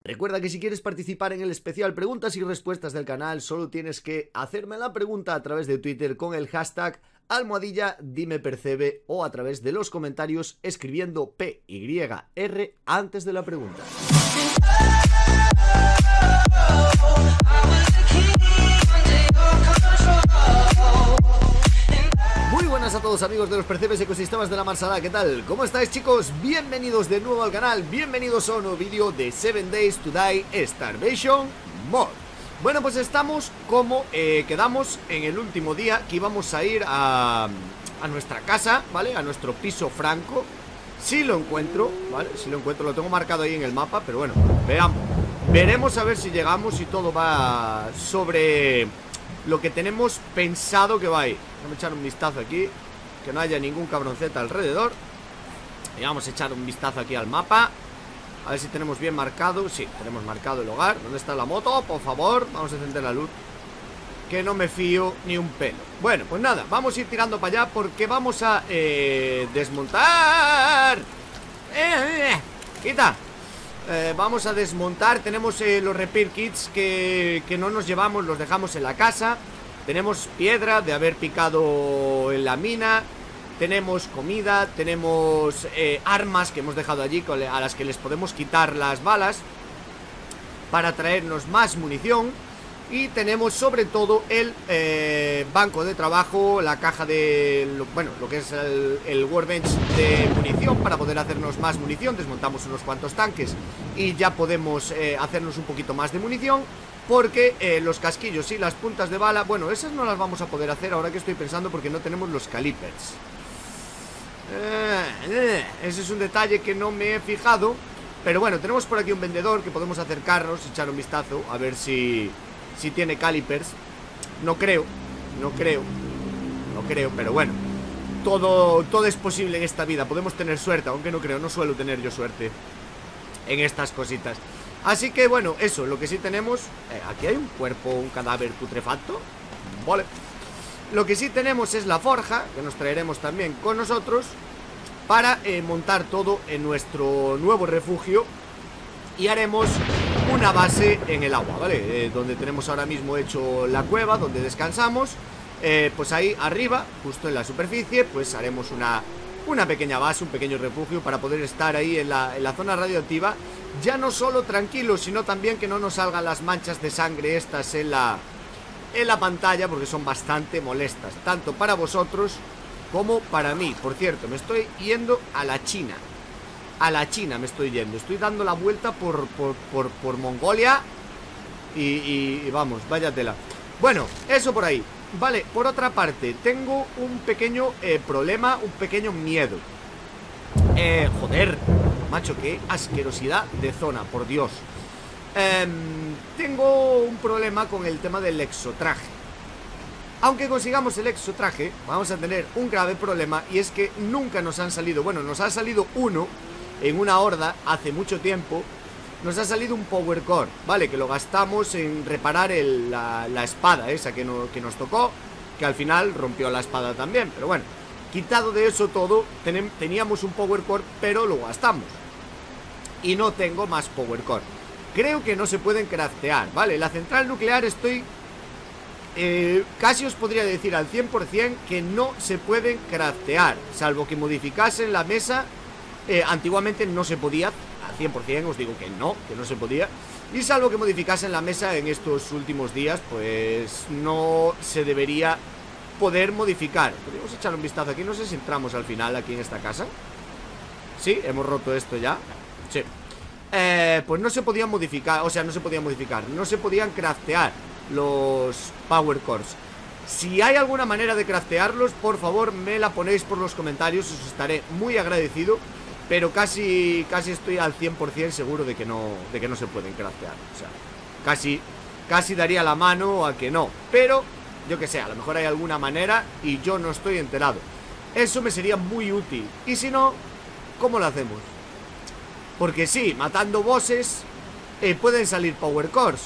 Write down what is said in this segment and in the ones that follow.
Recuerda que si quieres participar en el especial preguntas y respuestas del canal, solo tienes que hacerme la pregunta a través de Twitter con el hashtag #dimepercebe o a través de los comentarios escribiendo PYR antes de la pregunta. Muy buenas a todos amigos de los Percebes Ecosistemas de la Marsala, ¿qué tal? ¿Cómo estáis chicos? Bienvenidos de nuevo al canal, bienvenidos a un nuevo vídeo de 7 Days to Die Starvation Mod. Bueno, pues estamos como quedamos en el último día que íbamos a ir a nuestra casa, ¿vale? A nuestro piso franco. Si lo encuentro, ¿vale? Si lo encuentro, lo tengo marcado ahí en el mapa, pero bueno, veamos. Veremos a ver si llegamos y todo va sobre lo que tenemos pensado que va a ir. Vamos a echar un vistazo aquí, que no haya ningún cabronceta alrededor. Y vamos a echar un vistazo aquí al mapa, a ver si tenemos bien marcado. Sí, tenemos marcado el hogar. ¿Dónde está la moto? Por favor, vamos a encender la luz, que no me fío ni un pelo. Bueno, pues nada, vamos a ir tirando para allá porque vamos a desmontar. Quita. Vamos a desmontar. Tenemos los repair kits que no nos llevamos, los dejamos en la casa. Tenemos piedra de haber picado en la mina. Tenemos comida, tenemos armas que hemos dejado allí a las que les podemos quitar las balas para traernos más munición. Y tenemos sobre todo el banco de trabajo, la caja de, bueno, lo que es el workbench de munición para poder hacernos más munición. Desmontamos unos cuantos tanques y ya podemos hacernos un poquito más de munición. Porque los casquillos y las puntas de bala, bueno, esas no las vamos a poder hacer ahora que estoy pensando porque no tenemos los calipers. Ese es un detalle que no me he fijado. Pero bueno, tenemos por aquí un vendedor que podemos acercarnos, echar un vistazo, a ver si tiene calipers. No creo, pero bueno, todo es posible en esta vida. Podemos tener suerte, aunque no creo, no suelo tener yo suerte en estas cositas. Así que bueno, eso, lo que sí tenemos, aquí hay un cuerpo, un cadáver putrefacto. Vale. Lo que sí tenemos es la forja, que nos traeremos también con nosotros para montar todo en nuestro nuevo refugio. Y haremos una base en el agua, ¿vale? Donde tenemos ahora mismo hecho la cueva, donde descansamos. Pues ahí arriba, justo en la superficie, pues haremos una pequeña base, un pequeño refugio para poder estar ahí en la zona radioactiva. Ya no solo tranquilos, sino también que no nos salgan las manchas de sangre estas en la pantalla, porque son bastante molestas, tanto para vosotros como para mí. Por cierto, me estoy yendo a la China. A la China me estoy yendo. Estoy dando la vuelta por Mongolia. Y vamos, vaya tela. Bueno, eso por ahí. Vale, por otra parte, tengo un pequeño problema, un pequeño miedo. Joder, macho, qué asquerosidad de zona, por Dios. Tengo un problema con el tema del exotraje. Aunque consigamos el exotraje, vamos a tener un grave problema. Y es que nunca nos han salido, bueno, nos ha salido uno en una horda hace mucho tiempo. Nos ha salido un power core, ¿vale? Que lo gastamos en reparar la espada esa que nos tocó, que al final rompió la espada también. Pero bueno, quitado de eso todo, teníamos un power core, pero lo gastamos. Y no tengo más power core. Creo que no se pueden craftear, ¿vale? La central nuclear estoy... casi os podría decir al 100% que no se pueden craftear, salvo que modificasen la mesa. Antiguamente no se podía, al 100% os digo que no se podía. Y salvo que modificasen la mesa en estos últimos días, pues no se debería poder modificar. Podríamos echar un vistazo aquí, no sé si entramos al final aquí en esta casa. Sí, hemos roto esto ya. Sí. Pues no se podían modificar, o sea, no se podían craftear los power cores. Si hay alguna manera de craftearlos, por favor me la ponéis por los comentarios, os estaré muy agradecido. Pero casi estoy al 100% seguro de que no se pueden craftear. O sea, casi daría la mano a que no. Pero, yo que sé, a lo mejor hay alguna manera y yo no estoy enterado. Eso me sería muy útil. Y si no, ¿cómo lo hacemos? Porque sí, matando bosses pueden salir power cores,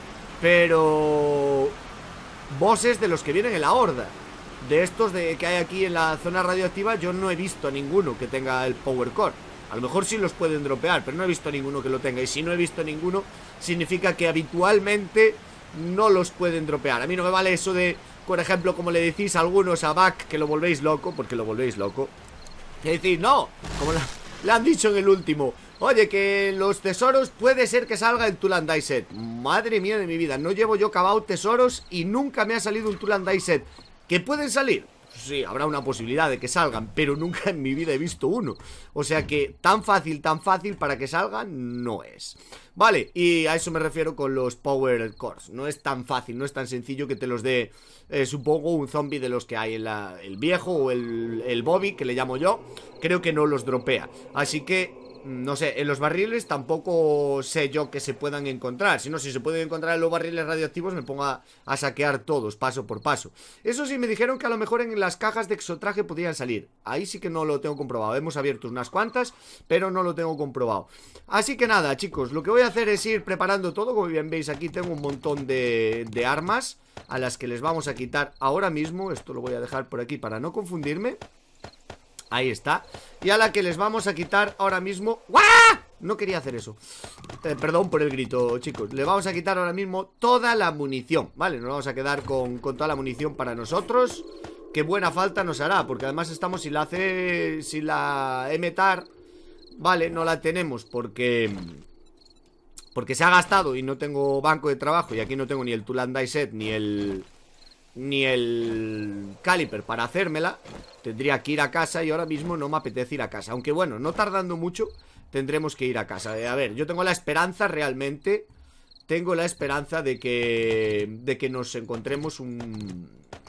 pero bosses de los que vienen en la horda. De estos que hay aquí en la zona radioactiva, yo no he visto ninguno que tenga el power core. A lo mejor sí los pueden dropear, pero no he visto ninguno que lo tenga. Y si no he visto ninguno, significa que habitualmente no los pueden dropear. A mí no me vale eso de, por ejemplo, como le decís a algunos a Back, que lo volvéis loco, porque lo volvéis loco. Y decís, no, como le han dicho en el último, oye, que los tesoros puede ser que salga el Tool and Die Set. Madre mía de mi vida, no llevo yo cavado tesoros y nunca me ha salido un Tool and Die Set. ¿Que pueden salir? Sí, habrá una posibilidad de que salgan, pero nunca en mi vida he visto uno. O sea que tan fácil para que salgan no es. Vale, y a eso me refiero con los Power Cores. No es tan fácil, no es tan sencillo que te los dé, supongo, un zombie de los que hay en el viejo o el Bobby, que le llamo yo. Creo que no los dropea. Así que no sé, en los barriles tampoco sé yo que se puedan encontrar. Si no, si se pueden encontrar en los barriles radioactivos, me pongo a saquear todos, paso por paso. Eso sí, me dijeron que a lo mejor en las cajas de exotraje podían salir. Ahí sí que no lo tengo comprobado. Hemos abierto unas cuantas, pero no lo tengo comprobado. Así que nada, chicos, lo que voy a hacer es ir preparando todo. Como bien veis, aquí tengo un montón de armas a las que les vamos a quitar ahora mismo. Esto lo voy a dejar por aquí para no confundirme. Ahí está. Y a la que les vamos a quitar ahora mismo... ¡Guau! No quería hacer eso. Perdón por el grito, chicos. Le vamos a quitar ahora mismo toda la munición, ¿vale? Nos vamos a quedar con toda la munición para nosotros. Qué buena falta nos hará, porque además estamos sin la M-TAR, ¿vale? No la tenemos porque se ha gastado y no tengo banco de trabajo. Y aquí no tengo ni el Tool and Die Set ni el caliper para hacérmela. Tendría que ir a casa y ahora mismo no me apetece ir a casa. Aunque bueno, no tardando mucho tendremos que ir a casa. A ver, yo tengo la esperanza realmente. Tengo la esperanza de que nos encontremos un...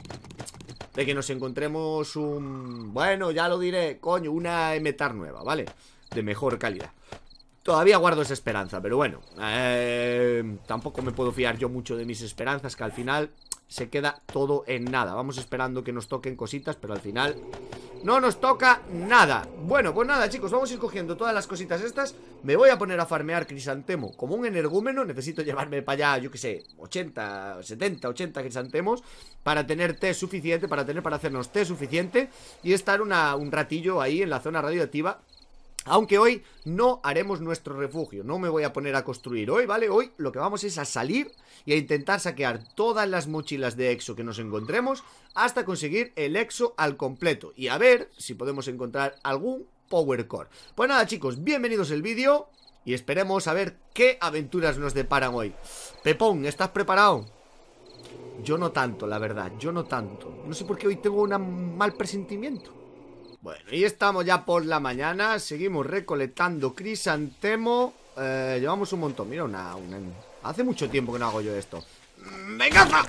Bueno, ya lo diré, coño, una M-TAR nueva, ¿vale? De mejor calidad. Todavía guardo esa esperanza, pero bueno, tampoco me puedo fiar yo mucho de mis esperanzas, que al final se queda todo en nada. Vamos esperando que nos toquen cositas, pero al final no nos toca nada. Bueno, pues nada, chicos, vamos a ir cogiendo todas las cositas estas. Me voy a poner a farmear crisantemo como un energúmeno. Necesito llevarme para allá, yo que sé, 80, 70, 80 crisantemos para tener té suficiente, para hacernos té suficiente y estar un ratillo ahí en la zona radioactiva. Aunque hoy no haremos nuestro refugio, no me voy a poner a construir hoy, ¿vale? Hoy lo que vamos es a salir y a intentar saquear todas las mochilas de exo que nos encontremos hasta conseguir el exo al completo y a ver si podemos encontrar algún Power Core. Pues nada, chicos, bienvenidos al vídeo y esperemos a ver qué aventuras nos deparan hoy. Pepón, ¿estás preparado? Yo no tanto, la verdad, yo no tanto. No sé por qué hoy tengo un mal presentimiento. Bueno, y estamos ya por la mañana. Seguimos recolectando crisantemo. Llevamos un montón. Mira, hace mucho tiempo que no hago yo esto. ¡Venganza!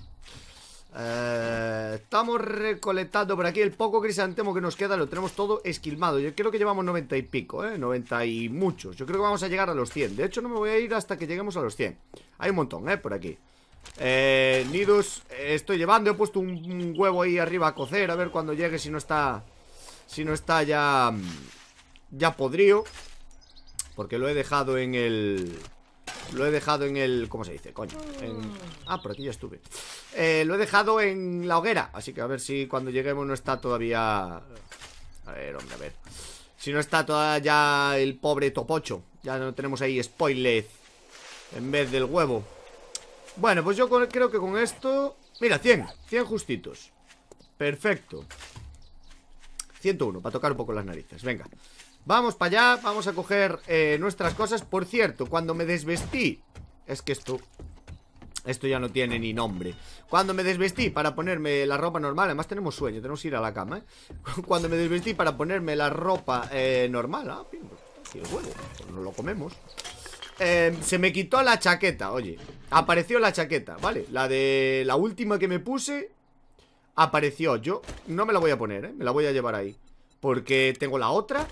Estamos recolectando por aquí el poco crisantemo que nos queda. Lo tenemos todo esquilmado. Yo creo que llevamos 90 y pico, 90 y muchos. Yo creo que vamos a llegar a los 100. De hecho, no me voy a ir hasta que lleguemos a los 100. Hay un montón, por aquí. Nidos estoy llevando. He puesto un huevo ahí arriba a cocer. A ver cuando llegue si no está... ya podrido. Porque lo he dejado en el... ¿cómo se dice? Coño. Por aquí ya estuve. Lo he dejado en la hoguera. Así que a ver si cuando lleguemos no está todavía... A ver, hombre, a ver. Si no está todavía el pobre topocho. Ya no tenemos ahí spoiler en vez del huevo. Bueno, pues yo creo que con esto... Mira, 100 justitos. Perfecto. 101, para tocar un poco las narices. Venga, vamos para allá. Vamos a coger nuestras cosas. Por cierto, cuando me desvestí... Es que esto ya no tiene ni nombre. Cuando me desvestí para ponerme la ropa normal... Además tenemos sueño, tenemos que ir a la cama, Cuando me desvestí para ponerme la ropa normal... el huevo, pues nos lo comemos. Se me quitó la chaqueta, oye. Apareció la chaqueta, ¿vale? La última que me puse... Apareció, yo no me la voy a poner, me la voy a llevar ahí. Porque tengo la otra.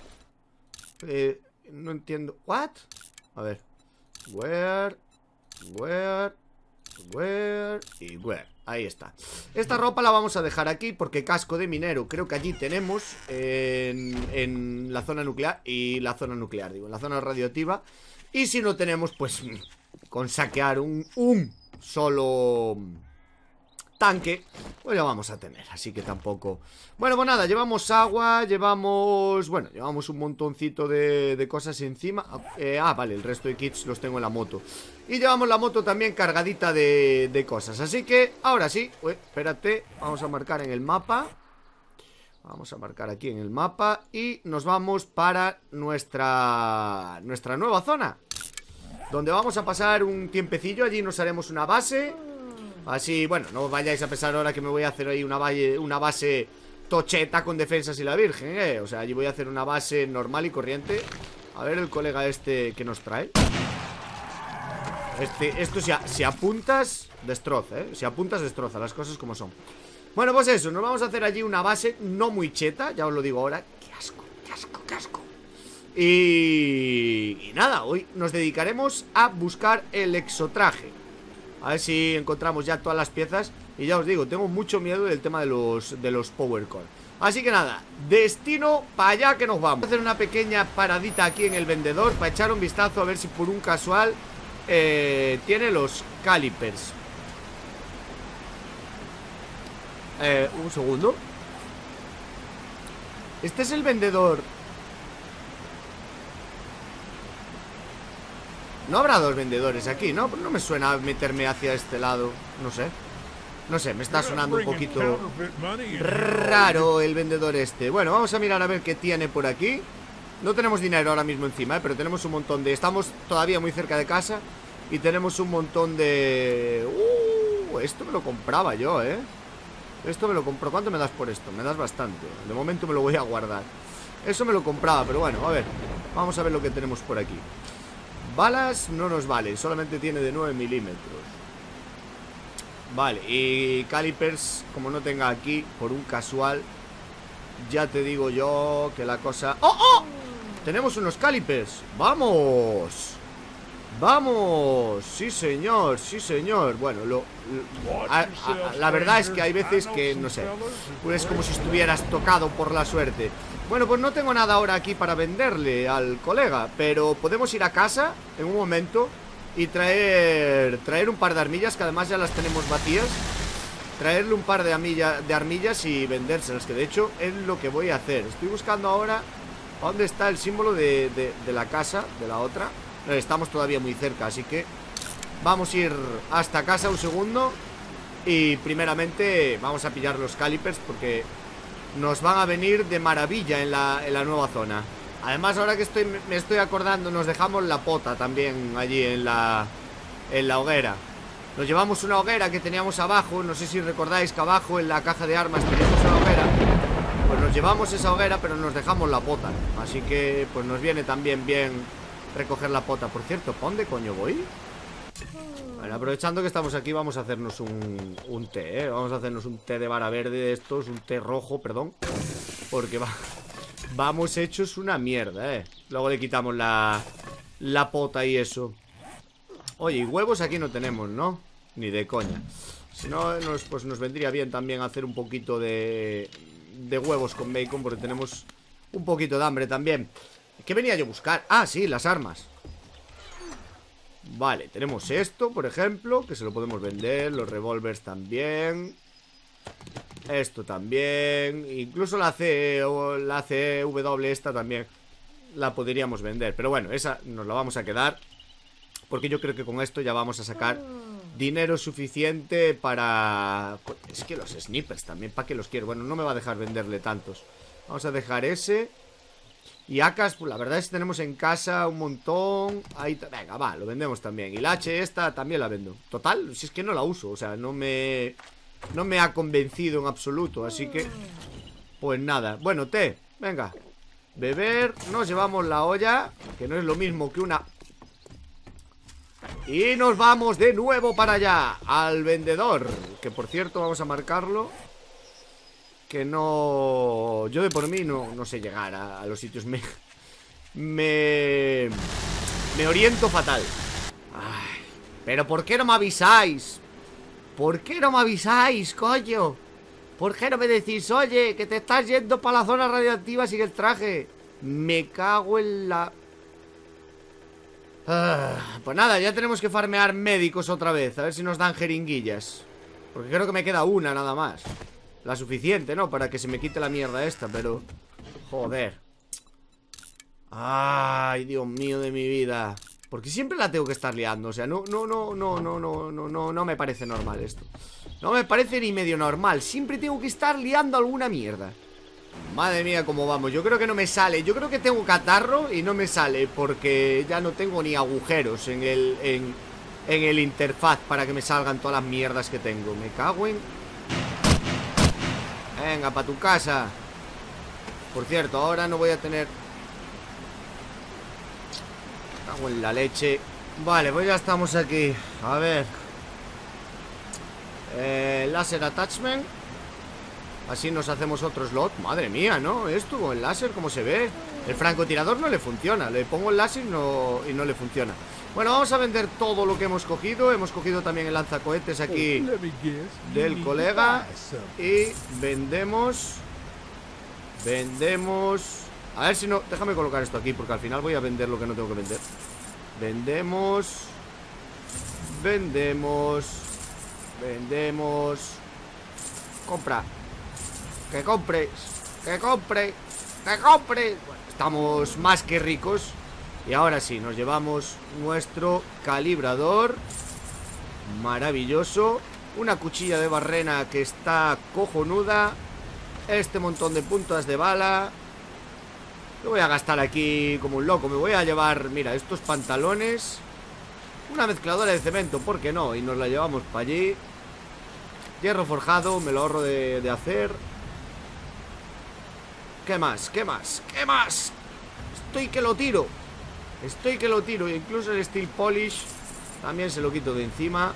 No entiendo. ¿What? A ver. Where y where. Ahí está. Esta ropa la vamos a dejar aquí porque casco de minero creo que allí tenemos en la zona nuclear. Y la zona nuclear, digo, en la zona radioactiva. Y si no tenemos, pues con saquear un solo tanque, pues ya vamos a tener. Así que tampoco... Bueno, pues nada, llevamos agua, llevamos... Bueno, llevamos un montoncito de cosas encima. Vale, el resto de kits los tengo en la moto. Y llevamos la moto también cargadita de cosas. Así que, ahora sí. Uy, espérate, vamos a marcar en el mapa. Vamos a marcar aquí en el mapa. Y nos vamos para nuestra nueva zona, donde vamos a pasar un tiempecillo. Allí nos haremos una base. Así, bueno, no vayáis a pensar ahora que me voy a hacer ahí una base tocheta con defensas y la virgen, O sea, allí voy a hacer una base normal y corriente. A ver el colega este que nos trae. Esto si apuntas, destroza, Si apuntas, destroza, las cosas como son. Bueno, pues eso, nos vamos a hacer allí una base no muy cheta, ya os lo digo ahora. ¡Qué asco, qué asco, qué asco! Y nada, hoy nos dedicaremos a buscar el exotraje. A ver si encontramos ya todas las piezas. Y ya os digo, tengo mucho miedo del tema de los Power Core. Así que nada, destino para allá que nos vamos. Voy a hacer una pequeña paradita aquí en el vendedor para echar un vistazo a ver si por un casual tiene los calipers. Un segundo. Este es el vendedor. No habrá dos vendedores aquí, ¿no? No me suena meterme hacia este lado. No sé. No sé, me está sonando un poquito raro el vendedor este. Bueno, vamos a mirar a ver qué tiene por aquí. No tenemos dinero ahora mismo encima, pero tenemos un montón de... Estamos todavía muy cerca de casa y tenemos un montón de... esto me lo compraba yo, Esto me lo compro. ¿Cuánto me das por esto? Me das bastante. De momento me lo voy a guardar. Eso me lo compraba, pero bueno, a ver. Vamos a ver lo que tenemos por aquí. Balas no nos vale, solamente tiene de 9 milímetros. Vale, y calipers, como no tenga aquí, por un casual, ya te digo yo que la cosa... ¡Oh, oh! Tenemos unos calipers. ¡Vamos! ¡Vamos! Sí, señor, sí, señor. Bueno, la verdad es que hay veces que, no sé, pues como si estuvieras tocado por la suerte. Bueno, pues no tengo nada ahora aquí para venderle al colega, pero podemos ir a casa en un momento y traer un par de armillas, que además ya las tenemos vacías. Traerle un par de armillas y vendérselas, que de hecho es lo que voy a hacer. Estoy buscando ahora dónde está el símbolo de la casa, de la otra. Estamos todavía muy cerca, así que vamos a ir hasta casa un segundo. Y primeramente vamos a pillar los calipers, porque nos van a venir de maravilla en la nueva zona. Además, ahora que me estoy acordando, nos dejamos la pota también allí en la hoguera. Nos llevamos una hoguera que teníamos abajo. No sé si recordáis que abajo en la caja de armas teníamos una hoguera. Pues nos llevamos esa hoguera, pero nos dejamos la pota. Así que pues nos viene también bien recoger la pota. Por cierto, ¿para dónde coño voy? Bueno, aprovechando que estamos aquí, vamos a hacernos un té, Vamos a hacernos un té de vara verde de estos. Un té rojo, perdón. Porque vamos hechos una mierda, Luego le quitamos la pota y eso. Oye, y huevos aquí no tenemos, ¿no? Ni de coña. Si no, pues nos vendría bien también hacer un poquito de huevos con bacon, porque tenemos un poquito de hambre también. ¿Qué venía yo a buscar? Ah, sí, las armas. Vale, tenemos esto, por ejemplo, que se lo podemos vender. Los revólveres también. Esto también. Incluso la CW esta también la podríamos vender. Pero bueno, esa nos la vamos a quedar, porque yo creo que con esto ya vamos a sacar dinero suficiente para... Es que los snipers también, ¿para qué los quiero? Bueno, no me va a dejar venderle tantos. Vamos a dejar ese. Y AKs, pues la verdad es que tenemos en casa un montón. Ahí, venga, va, lo vendemos también. Y la H esta también la vendo. Total, si es que no la uso, o sea, no me ha convencido en absoluto. Así que, pues nada. Bueno, té, venga. Beber, nos llevamos la olla, que no es lo mismo que una... Y nos vamos de nuevo para allá, al vendedor. Que por cierto, vamos a marcarlo. Que no... Yo de por mí no sé llegar a los sitios. Me oriento fatal. Ay, pero ¿por qué no me avisáis? ¿Por qué no me avisáis, coño? ¿Por qué no me decís, oye, que te estás yendo para la zona radiactiva sin el traje? Me cago en la... Pues nada, ya tenemos que farmear médicos otra vez. A ver si nos dan jeringuillas. Porque creo que me queda una nada más. La suficiente, ¿no? Para que se me quite la mierda esta, pero... Joder. Ay, Dios mío de mi vida. Porque siempre la tengo que estar liando. O sea, no me parece normal esto. No me parece ni medio normal. Siempre tengo que estar liando alguna mierda. Madre mía, cómo vamos. Yo creo que no me sale. Yo creo que tengo catarro y no me sale porque ya no tengo ni agujeros en el interfaz para que me salgan todas las mierdas que tengo. Me cago en... Venga, pa' tu casa. Por cierto, ahora no voy a tener... Me cago en la leche. Vale, pues ya estamos aquí. A ver. Laser attachment. Así nos hacemos otro slot. Madre mía, ¿no? Esto con el láser, ¿cómo se ve? El francotirador no le funciona. Le pongo el láser y no le funciona. Bueno, vamos a vender todo lo que hemos cogido. Hemos cogido también el lanzacohetes aquí del colega. Y vendemos. A ver si no... Déjame colocar esto aquí porque al final voy a vender lo que no tengo que vender. Vendemos. Compra. Que compres. Estamos más que ricos. Y ahora sí, nos llevamos nuestro calibrador. Maravilloso. Una cuchilla de barrena que está cojonuda. Este montón de puntas de bala. Lo voy a gastar aquí como un loco. Me voy a llevar, mira, estos pantalones. Una mezcladora de cemento, ¿por qué no? Y nos la llevamos para allí. Hierro forjado, me lo ahorro de hacer. ¿Qué más? Estoy que lo tiro. Incluso el steel polish también se lo quito de encima.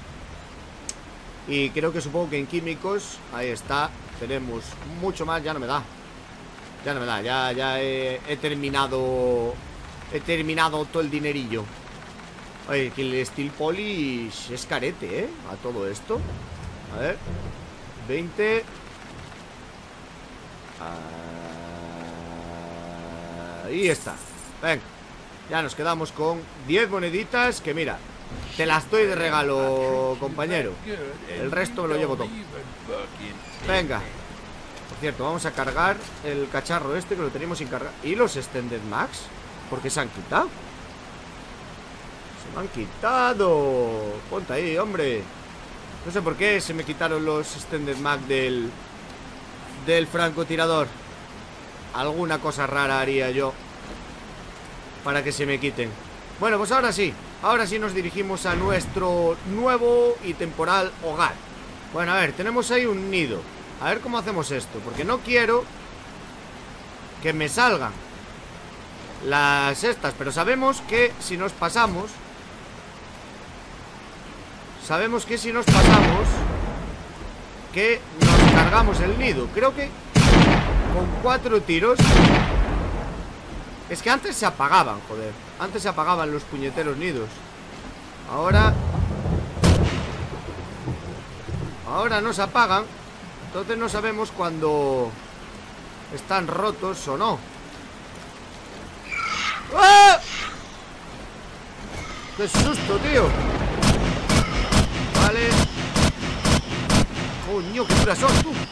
Y creo que supongo que en químicos, ahí está, tenemos mucho más. Ya no me da. Ya he terminado. He terminado todo el dinerillo. Oye, que el steel polish es carete, ¿eh? A todo esto. A ver, 20. Ahí está. Venga, ya nos quedamos con 10 moneditas. Que mira, te las doy de regalo, compañero. El resto me lo llevo todo. Venga. Por cierto, vamos a cargar el cacharro este que lo teníamos sin cargar. ¿Y los Extended Max? ¿Por qué se han quitado? Se me han quitado. Ponte ahí, hombre. No sé por qué se me quitaron los Extended Mag del francotirador. Alguna cosa rara haría yo para que se me quiten. Bueno, pues ahora sí nos dirigimos a nuestro nuevo y temporal hogar. Bueno, a ver, tenemos ahí un nido. A ver cómo hacemos esto, porque no quiero que me salgan las estas. Pero sabemos que si nos pasamos que nos cargamos el nido. Creo que con 4 tiros. Es que antes se apagaban, joder. Antes se apagaban los puñeteros nidos. Ahora no se apagan. Entonces no sabemos cuando están rotos o no. ¡Ah! ¡Qué susto, tío! Vale. Coño, qué duras son, tú.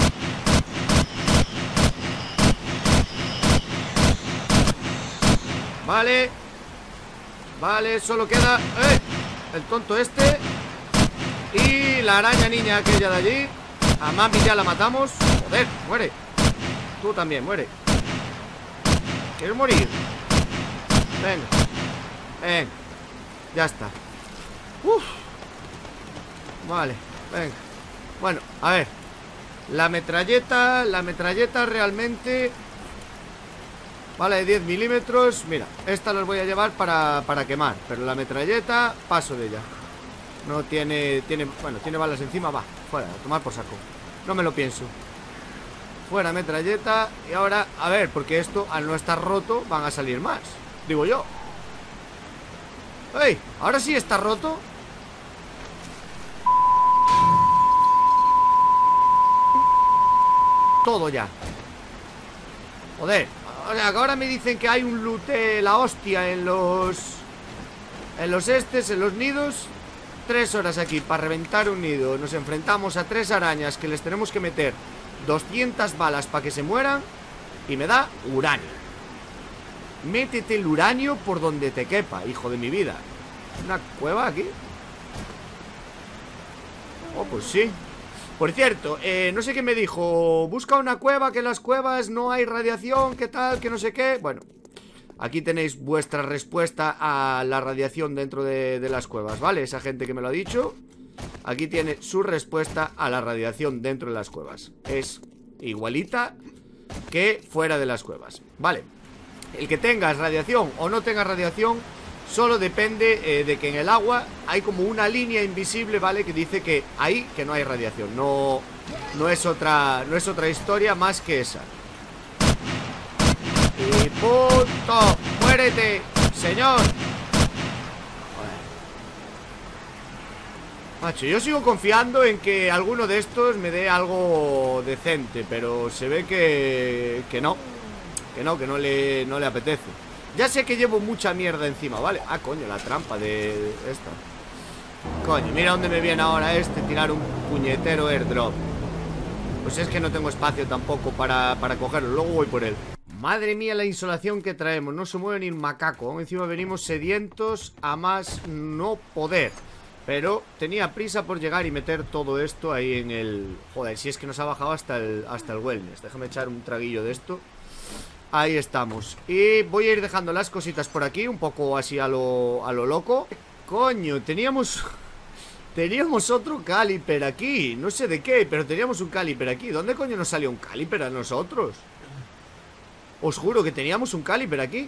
Vale. Vale, solo queda el tonto este y la araña niña aquella de allí. A Mami ya la matamos. Joder, muere. Tú también, muere. ¿Quieres morir? Venga. Venga. Ya está. Uf. Vale, venga. Bueno, a ver. La metralleta realmente... Vale, de 10 milímetros. Mira, esta las voy a llevar para quemar. Pero la metralleta, paso de ella. No tiene... Bueno, tiene balas encima, va. Fuera, a tomar por saco. No me lo pienso. Fuera metralleta. Y ahora, a ver, porque esto al no estar roto van a salir más. Digo yo. ¡Ey! Ahora sí está roto. Todo ya. Joder. O sea, que ahora me dicen que hay un loot de la hostia en los... En los nidos. 3 horas aquí para reventar un nido. Nos enfrentamos a 3 arañas que les tenemos que meter 200 balas para que se mueran. Y me da uranio. Métete el uranio por donde te quepa, hijo de mi vida. ¿Una cueva aquí? Oh, pues sí. Por cierto, no sé qué me dijo. Busca una cueva, que en las cuevas no hay radiación, ¿qué tal? Que no sé qué. Bueno, aquí tenéis vuestra respuesta a la radiación dentro de las cuevas, ¿vale? Esa gente que me lo ha dicho, aquí tiene su respuesta a la radiación dentro de las cuevas. Es igualita que fuera de las cuevas, ¿vale? El que tengas radiación o no tengas radiación solo depende de que en el agua hay como una línea invisible, ¿vale? Que dice que ahí que no hay radiación. No es otra historia más que esa. Y punto. ¡Muérete, señor! Macho, yo sigo confiando en que alguno de estos me dé algo decente, pero se ve que no. Que no le apetece. Ya sé que llevo mucha mierda encima, ¿vale? Ah, coño, la trampa de esta. Coño, mira dónde me viene ahora tirar un puñetero airdrop. Pues es que no tengo espacio tampoco para cogerlo. Luego voy por él. Madre mía la insolación que traemos. No se mueve ni un macaco. Encima venimos sedientos a más no poder. Pero tenía prisa por llegar y meter todo esto ahí en el... Joder, si es que nos ha bajado hasta el wellness. Déjame echar un traguillo de esto. Ahí estamos. Y voy a ir dejando las cositas por aquí, un poco así a lo loco. Coño, teníamos otro caliper aquí. No sé de qué, pero teníamos un caliper aquí. ¿Dónde coño nos salió un caliper a nosotros? Os juro que teníamos un caliper aquí.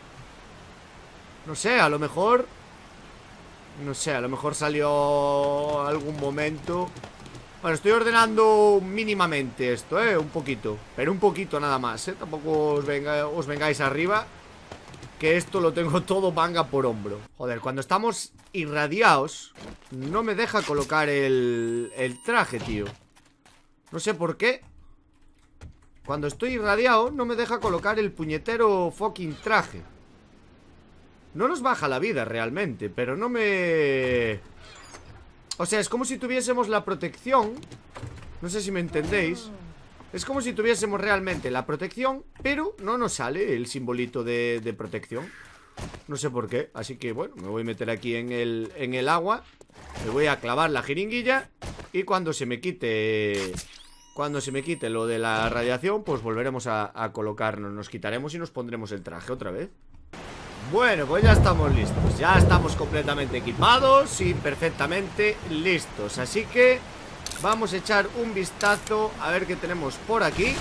No sé, a lo mejor... No sé, a lo mejor salió algún momento. Bueno, estoy ordenando mínimamente esto, un poquito. Pero un poquito nada más, tampoco os vengáis arriba, que esto lo tengo todo manga por hombro. Joder, cuando estamos irradiados no me deja colocar el traje, tío. No sé por qué. Cuando estoy irradiado no me deja colocar el puñetero fucking traje. No nos baja la vida realmente, pero no me... O sea, es como si tuviésemos la protección. No sé si me entendéis. Es como si tuviésemos realmente la protección, pero no nos sale el simbolito de protección. No sé por qué, así que bueno, me voy a meter aquí en el agua. Me voy a clavar la jeringuilla. Y cuando se me quite lo de la radiación, pues volveremos a colocarnos. Nos quitaremos y nos pondremos el traje otra vez. Bueno, pues ya estamos listos. Ya estamos completamente equipados y perfectamente listos. Así que vamos a echar un vistazo a ver qué tenemos por aquí.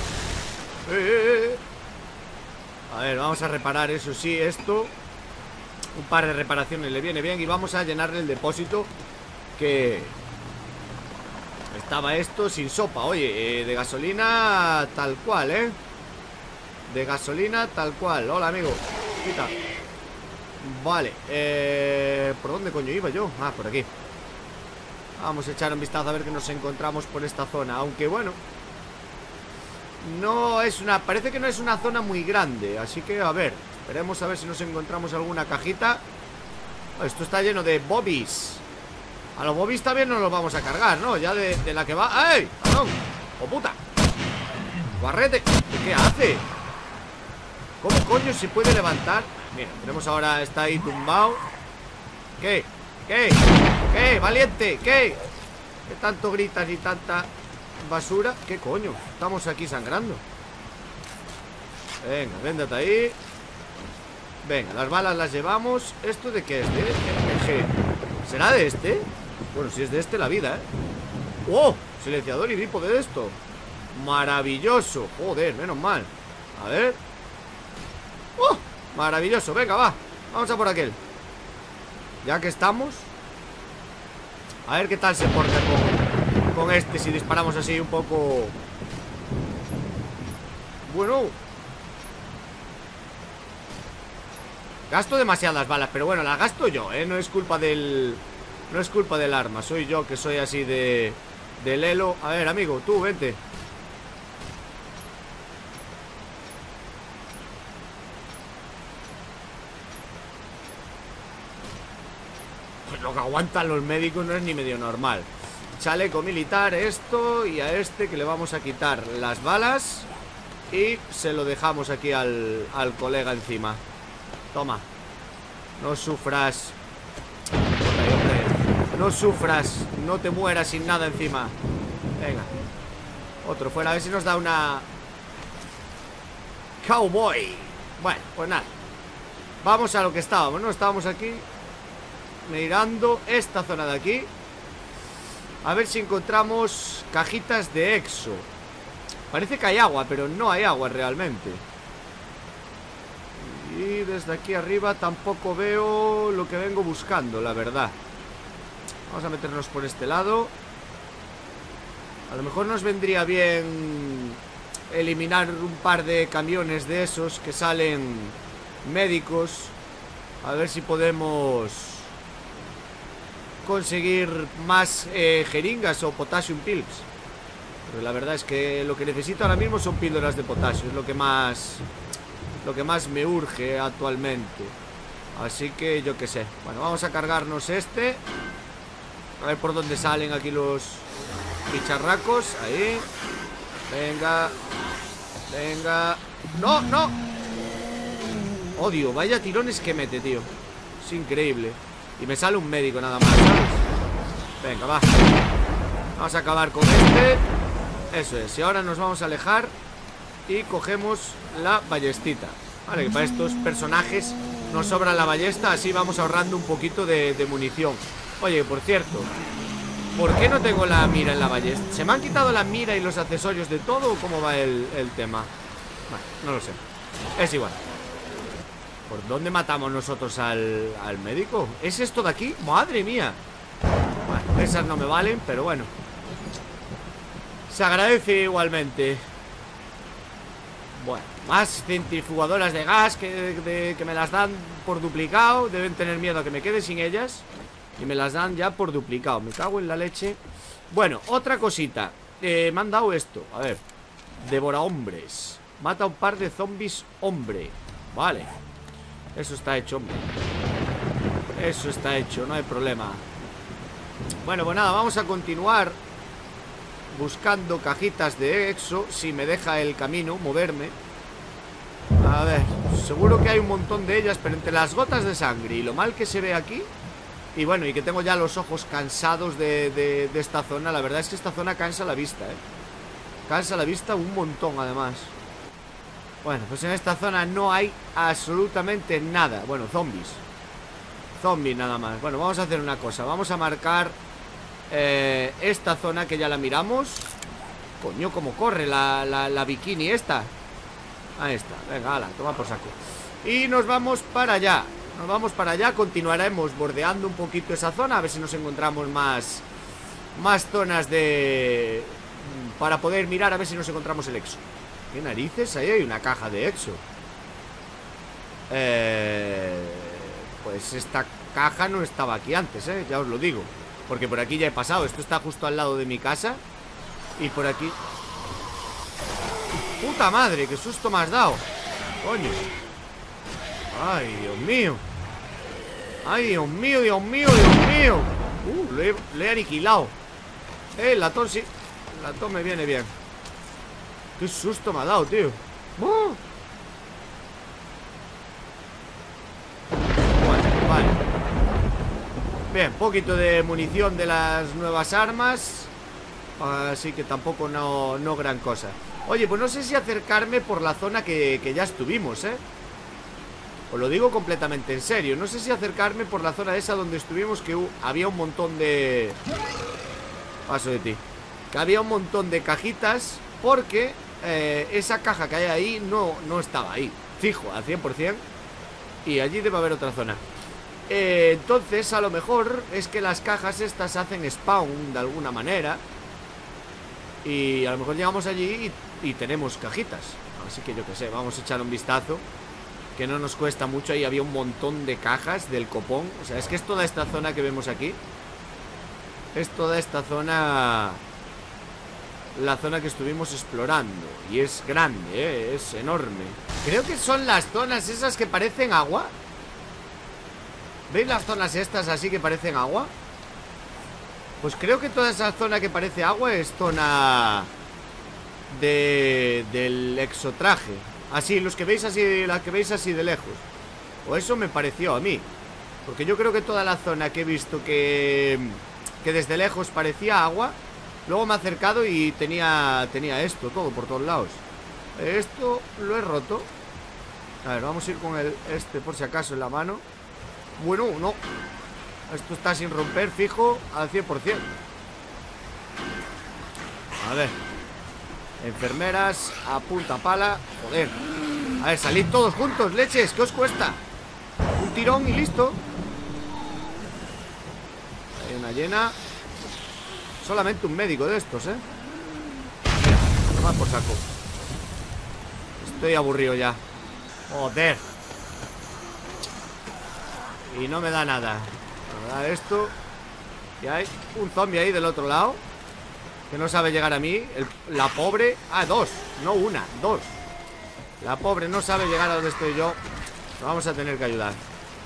A ver, vamos a reparar, eso sí, esto. Un par de reparaciones le viene bien. Y vamos a llenarle el depósito, que estaba esto sin sopa. Oye, de gasolina tal cual, de gasolina tal cual. Hola, amigo. Quita. Vale, ¿por dónde coño iba yo? Ah, por aquí. Vamos a echar un vistazo a ver qué nos encontramos por esta zona. Aunque bueno, no es una... Parece que no es una zona muy grande. Así que a ver, esperemos a ver si nos encontramos alguna cajita. Esto está lleno de bobbies. A los bobbies también nos los vamos a cargar, ¿no? Ya de la que va... ¡Ay! ¡Perdón! ¡Oh, puta! ¡Guarrete! ¿Qué hace? ¿Cómo coño se puede levantar? Mira, tenemos ahora, está ahí tumbado. ¿Qué? ¿Qué? ¿Qué? ¡Valiente! ¿Qué? ¿Qué tanto gritas y tanta basura? ¿Qué coño? Estamos aquí sangrando. Venga, véndate ahí. Venga, las balas las llevamos. ¿Esto de qué es? ¿De RPG? ¿Será de este? Bueno, si es de este, la vida, ¡Oh! Silenciador y bípode de esto. Maravilloso. Joder, menos mal. A ver. ¡Oh! Maravilloso, venga, va. Vamos a por aquel. Ya que estamos, a ver qué tal se porta con este. Si disparamos así un poco. Bueno, gasto demasiadas balas, pero bueno, las gasto yo, no es culpa del... No es culpa del arma, soy yo que soy así de lelo. A ver, amigo, tú, vente. que aguantan los médicos no es ni medio normal. Chaleco militar, esto. Y a este que le vamos a quitar las balas. Y se lo dejamos aquí al colega encima. Toma. No sufras. No sufras. No te mueras sin nada encima. Venga. Otro fuera, a ver si nos da una cowboy. Bueno, pues nada. Vamos a lo que estábamos, ¿no? Estábamos aquí mirando esta zona de aquí. A ver si encontramos cajitas de exo. Parece que hay agua, pero no hay agua realmente. Y desde aquí arriba tampoco veo lo que vengo buscando, la verdad. Vamos a meternos por este lado. A lo mejor nos vendría bien eliminar un par de camiones de esos que salen médicos. A ver si podemos conseguir más jeringas o potassium pills. Pero la verdad es que lo que necesito ahora mismo son píldoras de potasio. Es lo que más me urge actualmente. Así que yo qué sé. Bueno, vamos a cargarnos este. A ver por dónde salen aquí los bicharracos. Ahí. Venga. Venga. ¡No, no! Odio, vaya tirones que mete, tío. Es increíble. Y me sale un médico nada más, ¿sabes? Venga, va. Vamos a acabar con este. Eso es, y ahora nos vamos a alejar y cogemos la ballestita. Vale, que para estos personajes nos sobra la ballesta. Así vamos ahorrando un poquito de munición. Oye, por cierto, ¿por qué no tengo la mira en la ballesta? ¿Se me han quitado la mira y los accesorios de todo o cómo va el tema? Bueno, no lo sé. Es igual. ¿Por dónde matamos nosotros al médico? ¿Es esto de aquí? ¡Madre mía! Bueno, esas no me valen, pero bueno. Se agradece igualmente. Bueno, más centrifugadoras de gas que me las dan por duplicado. Deben tener miedo a que me quede sin ellas. Y me las dan ya por duplicado. Me cago en la leche. Bueno, otra cosita. Me han dado esto, a ver. Devora hombres. Mata a un par de zombies, hombre. Vale. Eso está hecho, hombre. Eso está hecho, no hay problema. Bueno, pues nada, vamos a continuar buscando cajitas de exo. Si me deja el camino moverme. A ver, seguro que hay un montón de ellas. Pero entre las gotas de sangre y lo mal que se ve aquí. Y bueno, y que tengo ya los ojos cansados de esta zona. La verdad es que esta zona cansa la vista, cansa la vista un montón además. Bueno, pues en esta zona no hay absolutamente nada. Bueno, zombies. Zombies nada más. Bueno, vamos a hacer una cosa. Vamos a marcar esta zona que ya la miramos. Coño, cómo corre la bikini esta. Ahí está, venga, ala, toma por saco. Y nos vamos para allá. Nos vamos para allá, continuaremos bordeando un poquito esa zona. A ver si nos encontramos más zonas para poder mirar, a ver si nos encontramos el exo. ¿Qué narices? Ahí hay una caja de exo. Pues esta caja no estaba aquí antes, ya os lo digo. Porque por aquí ya he pasado. Esto está justo al lado de mi casa. Y por aquí... ¡Puta madre! ¡Qué susto me has dado! ¡Coño! ¡Ay, Dios mío! ¡Ay, Dios mío, Dios mío, Dios mío! Le he aniquilado. El latón sí. El latón me viene bien. ¡Qué susto me ha dado, tío! Vale. Bien, poquito de munición de las nuevas armas. Así que tampoco no gran cosa. Oye, pues no sé si acercarme por la zona que ya estuvimos, Os lo digo completamente en serio. No sé si acercarme por la zona esa donde estuvimos, que había un montón de... Paso de ti. Que había un montón de cajitas. Porque esa caja que hay ahí no estaba ahí. Fijo, al 100%. Y allí debe haber otra zona. Entonces, a lo mejor es que las cajas estas hacen spawn de alguna manera. Y a lo mejor llegamos allí y tenemos cajitas. Así que yo qué sé, vamos a echar un vistazo. Que no nos cuesta mucho. Ahí había un montón de cajas del copón. O sea, es que es toda esta zona que vemos aquí. Es toda esta zona... La zona que estuvimos explorando. Y es grande, es enorme. Creo que son las zonas esas que parecen agua. ¿Veis las zonas estas así que parecen agua? Pues creo que toda esa zona que parece agua es zona del exotraje. Así, los que veis así, las que veis así de lejos. O eso me pareció a mí. Porque yo creo que toda la zona que he visto que desde lejos parecía agua, luego me he acercado y tenía esto todo por todos lados. Esto lo he roto. A ver, vamos a ir con este por si acaso en la mano. Bueno, no. Esto está sin romper, fijo, al 100%. A ver. Enfermeras a punta pala. Joder. A ver, salid todos juntos, leches. ¿Qué os cuesta? Un tirón y listo. Hay una llena. Solamente un médico de estos, ¿eh? Mira, toma por saco. Estoy aburrido ya. Joder. Y no me da nada. Me da esto. Y hay un zombie ahí del otro lado que no sabe llegar a mí. La pobre. Ah, dos. No una, dos. La pobre no sabe llegar a donde estoy yo. Nos vamos a tener que ayudar.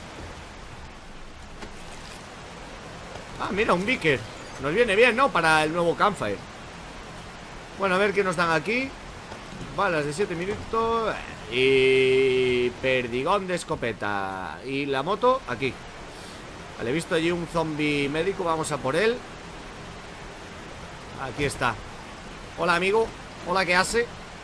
Ah, mira, un Vicker. Nos viene bien, ¿no? Para el nuevo campfire. Bueno, a ver qué nos dan aquí. Balas de 7 minutos. Y perdigón de escopeta. Y la moto aquí. Vale, he visto allí un zombie médico. Vamos a por él. Aquí está. Hola, amigo. Hola, ¿qué hace?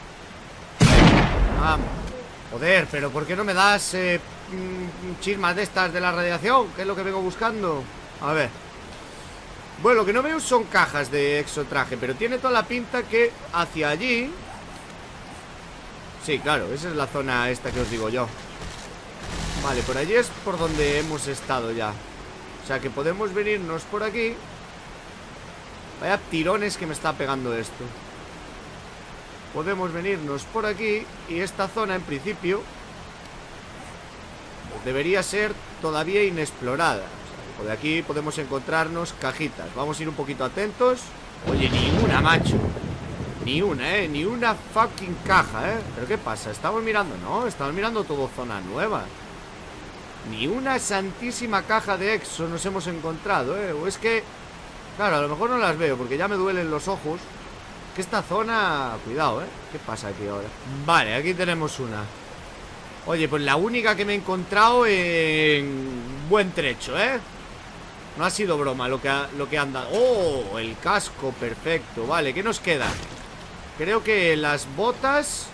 Vamos. Joder, pero ¿por qué no me das chismas de estas de la radiación? Que es lo que vengo buscando. A ver. Bueno, lo que no veo son cajas de exotraje, pero tiene toda la pinta que hacia allí... Sí, claro, esa es la zona esta que os digo yo. Vale, por allí es por donde hemos estado ya. O sea que podemos venirnos por aquí. Vaya tirones que me está pegando esto. Podemos venirnos por aquí. Y esta zona en principio debería ser todavía inexplorada. O sea, por aquí podemos encontrarnos cajitas. Vamos a ir un poquito atentos. Oye, ni una, macho. Ni una, ni una fucking caja, ¿Pero qué pasa? ¿Estamos mirando? No, estamos mirando todo zona nueva. Ni una santísima caja de exo nos hemos encontrado, O es que... Claro, a lo mejor no las veo porque ya me duelen los ojos. Que esta zona... Cuidado, ¿Qué pasa aquí ahora? Vale, aquí tenemos una. Oye, pues la única que me he encontrado en buen trecho, No ha sido broma lo que han dado. ¡Oh! El casco, perfecto. Vale, ¿qué nos queda? Creo que las botas...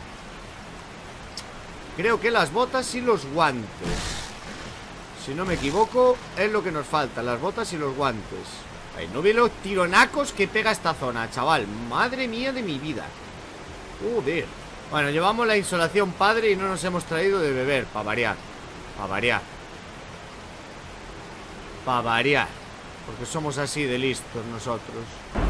Creo que las botas y los guantes. Si no me equivoco, es lo que nos falta. Las botas y los guantes. Ay, no veo los tironacos que pega esta zona, chaval. Madre mía de mi vida. Joder. Bueno, llevamos la insolación padre y no nos hemos traído de beber. Para variar. Para variar. Para variar. Porque somos así de listos nosotros.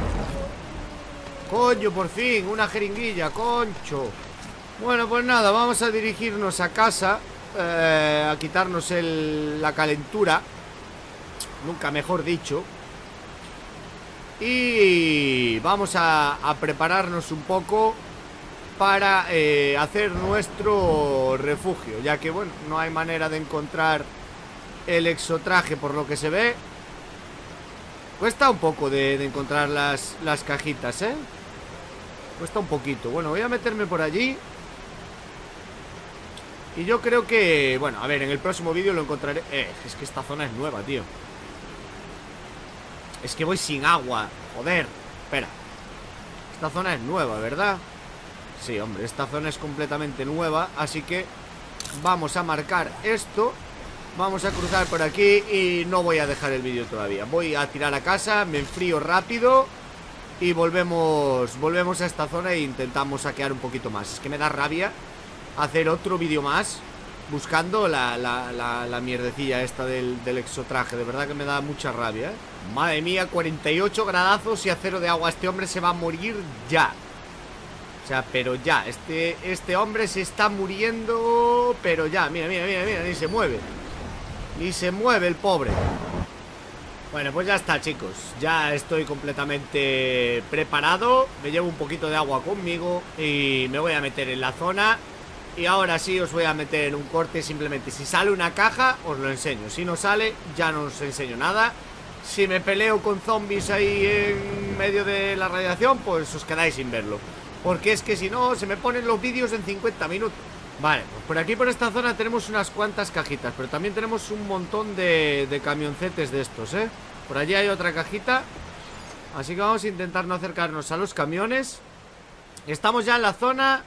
Coño, por fin, una jeringuilla, concho. Bueno, pues nada, vamos a dirigirnos a casa, a quitarnos la calentura. Nunca mejor dicho. Y vamos a prepararnos un poco para hacer nuestro refugio. Ya que, bueno, no hay manera de encontrar el exotraje por lo que se ve. Cuesta un poco de encontrar las cajitas, Cuesta un poquito. Bueno, voy a meterme por allí. Y yo creo que... Bueno, a ver, en el próximo vídeo lo encontraré. Es que esta zona es nueva, tío. Es que voy sin agua. Joder. Espera. Esta zona es nueva, ¿verdad? Sí, hombre, esta zona es completamente nueva. Así que vamos a marcar esto. Vamos a cruzar por aquí y no voy a dejar el vídeo todavía. Voy a tirar a casa, me enfrío rápido y volvemos a esta zona e intentamos saquear un poquito más. Es que me da rabia hacer otro vídeo más buscando la mierdecilla esta del exotraje. De verdad que me da mucha rabia, Madre mía, 48 gradazos y a 0 de agua. Este hombre se va a morir ya. O sea, pero ya. Este hombre se está muriendo, pero ya. Mira, mira, mira, mira, ni se mueve. Ni se mueve el pobre. Bueno, pues ya está, chicos. Ya estoy completamente preparado. Me llevo un poquito de agua conmigo y me voy a meter en la zona Y ahora sí os voy a meter en un corte. Simplemente si sale una caja os lo enseño. Si no sale ya no os enseño nada. Si me peleo con zombies ahí en medio de la radiación, pues os quedáis sin verlo, porque es que si no se me ponen los vídeos en 50 minutos. Vale, pues por aquí por esta zona tenemos unas cuantas cajitas, pero también tenemos un montón de camioncetes de estos, ¿eh? Por allí hay otra cajita. Así que vamos a intentar no acercarnos a los camiones. Estamos ya en la zona.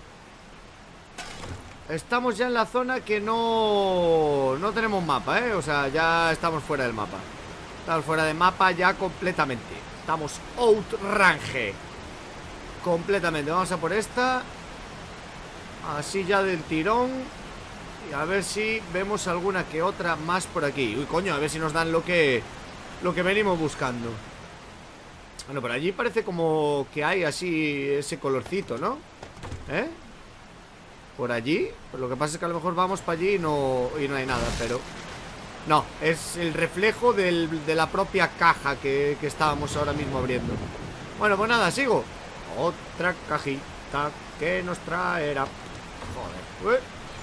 Estamos ya en la zona que no tenemos mapa, ¿eh? O sea, ya estamos fuera del mapa. Estamos fuera de mapa ya completamente. Estamos outrange completamente. Vamos a por esta. Así ya del tirón. Y a ver si vemos alguna que otra más por aquí. Uy, coño, a ver si nos dan lo que venimos buscando. Bueno, por allí parece como que hay así ese colorcito, ¿no? ¿Eh? Por allí. Pues lo que pasa es que a lo mejor vamos para allí y no hay nada, pero... No, es el reflejo de la propia caja que estábamos ahora mismo abriendo. Bueno, pues nada, sigo. Otra cajita que nos traerá. Joder.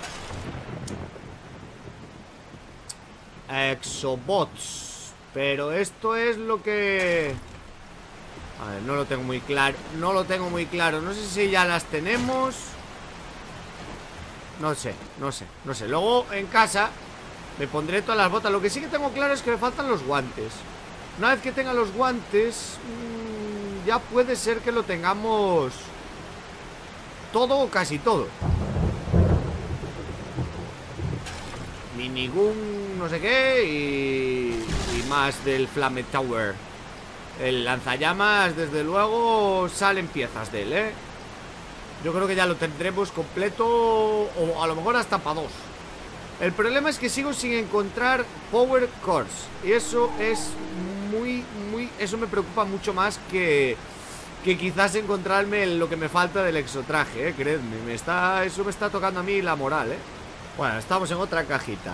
Exobots. Pero esto es lo que... A ver, no lo tengo muy claro. No lo tengo muy claro. No sé si ya las tenemos. No sé. Luego en casa me pondré todas las botas. Lo que sí que tengo claro es que me faltan los guantes. Una vez que tenga los guantes, ya puede ser que lo tengamos todo o casi todo. Minigun no sé qué y más del Flame Tower. El lanzallamas, desde luego, salen piezas de él, ¿eh? Yo creo que ya lo tendremos completo, o a lo mejor hasta para dos. El problema es que sigo sin encontrar Power Cores. Y eso es eso me preocupa mucho más que quizás encontrarme lo que me falta del exotraje, creedme. Eso me está tocando a mí la moral, Bueno, estamos en otra cajita.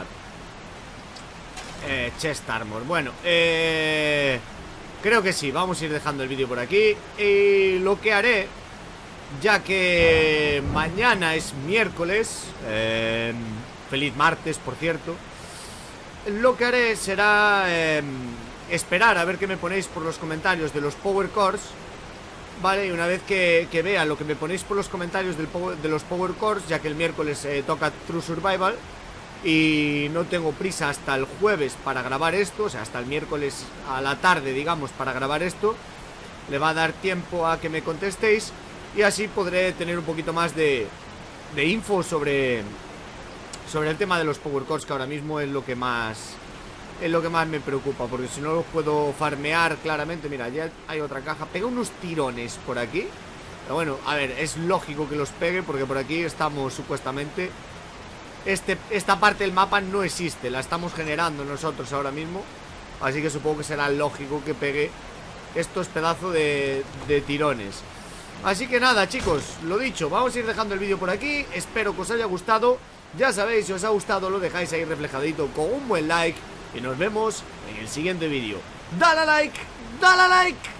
Chest Armor. Bueno, creo que sí, vamos a ir dejando el vídeo por aquí. Y lo que haré, ya que mañana es miércoles, feliz martes, por cierto, lo que haré será esperar a ver qué me ponéis por los comentarios de los Power Cores, ¿vale? Y una vez que vea lo que me ponéis por los comentarios de los Power Cores, ya que el miércoles toca True Survival y no tengo prisa hasta el jueves para grabar esto, o sea, hasta el miércoles a la tarde, digamos, para grabar esto, le va a dar tiempo a que me contestéis y así podré tener un poquito más de info sobre el tema de los Power Cores, que ahora mismo es lo que más me preocupa, porque si no los puedo farmear claramente. Mira, ya hay otra caja. Pega unos tirones por aquí, pero bueno, a ver, es lógico que los pegue porque por aquí estamos supuestamente... Esta parte del mapa no existe, la estamos generando nosotros ahora mismo, así que supongo que será lógico que pegue estos pedazos de tirones. Así que nada, chicos, lo dicho, vamos a ir dejando el vídeo por aquí. Espero que os haya gustado. Ya sabéis, si os ha gustado lo dejáis ahí reflejadito con un buen like y nos vemos en el siguiente vídeo. ¡Dale a like! ¡Dale a like!